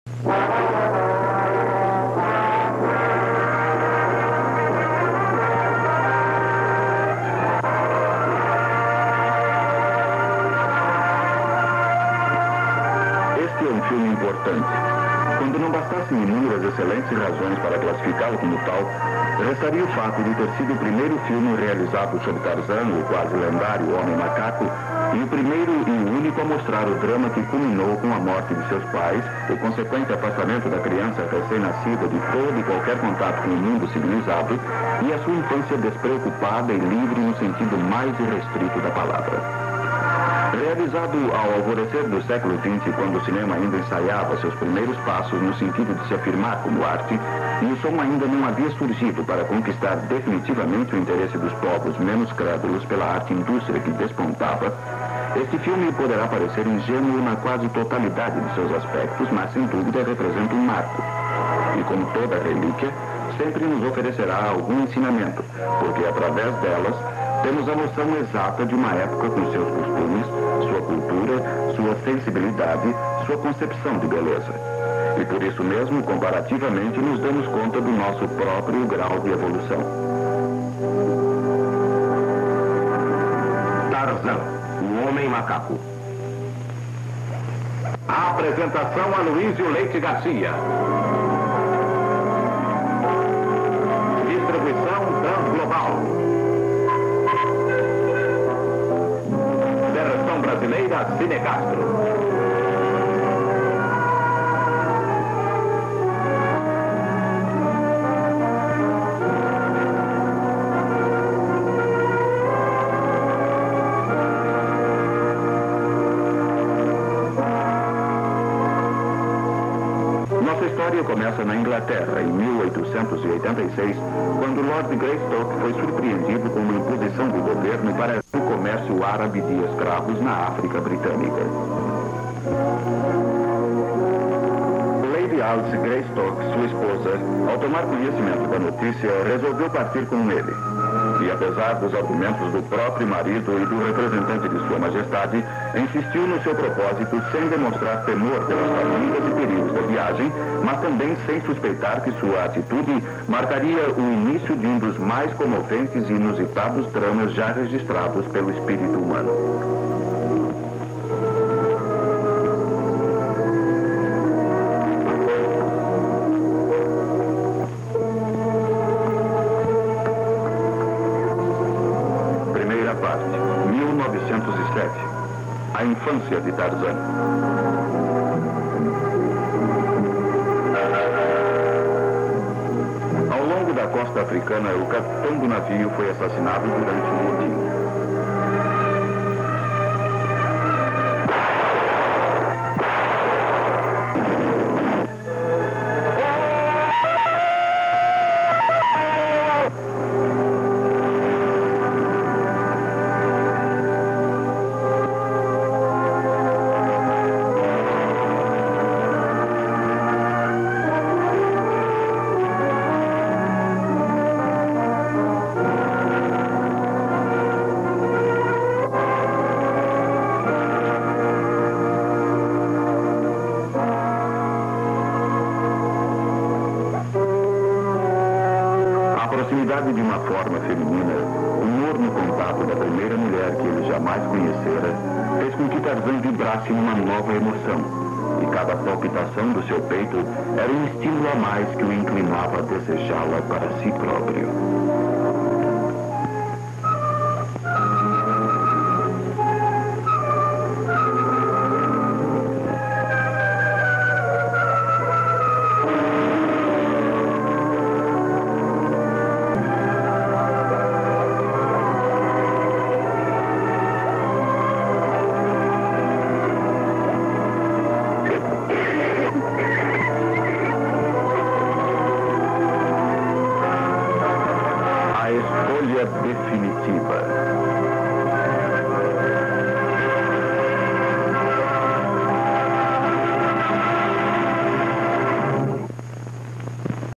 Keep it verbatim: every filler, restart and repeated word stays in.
Este é um filme importante. Quando não bastassem inúmeras excelentes razões para classificá-lo como tal, restaria o fato de ter sido o primeiro filme realizado sobre Tarzan, o quase lendário Homem-Macaco, e o primeiro e o único a mostrar o drama que culminou com a morte de seus pais, o consequente afastamento da criança recém-nascida de todo e qualquer contato com o mundo civilizado, e a sua infância despreocupada e livre no sentido mais irrestrito da palavra. Realizado ao alvorecer do século vinte, quando o cinema ainda ensaiava seus primeiros passos no sentido de se afirmar como arte, e o som ainda não havia surgido para conquistar definitivamente o interesse dos povos menos crédulos pela arte-indústria que despontava, este filme poderá parecer ingênuo na quase totalidade de seus aspectos, mas sem dúvida representa um marco. E como toda relíquia, sempre nos oferecerá algum ensinamento, porque através delas temos a noção exata de uma época com seus costumes, sua cultura, sua sensibilidade, sua concepção de beleza. E por isso mesmo, comparativamente, nos damos conta do nosso próprio grau de evolução. Tarzan, o Homem-Macaco. A apresentação a Luísio Leite Garcia. Distribuição Transglobal. Versão brasileira Cinecastro. Nossa história começa na Inglaterra, em mil oitocentos e oitenta e seis, quando Lord Greystoke foi surpreendido com uma imposição do governo para o comércio árabe de escravos na África Britânica. Lady Alice Greystoke, sua esposa, ao tomar conhecimento da notícia, resolveu partir com ele. E apesar dos argumentos do próprio marido e do representante de Sua Majestade, insistiu no seu propósito sem demonstrar temor pelas fadigas e perigos da viagem, mas também sem suspeitar que sua atitude marcaria o início de um dos mais comoventes e inusitados dramas já registrados pelo espírito humano. mil novecentos e sete. A infância de Tarzan. Ao longo da costa africana, o capitão do navio foi assassinado durante um motim. De uma forma feminina, o morno contato da primeira mulher que ele jamais conhecera fez com que Tarzan vibrasse numa nova emoção, e cada palpitação do seu peito era um estímulo a mais que o inclinava a desejá-la para si próprio. Definitiva.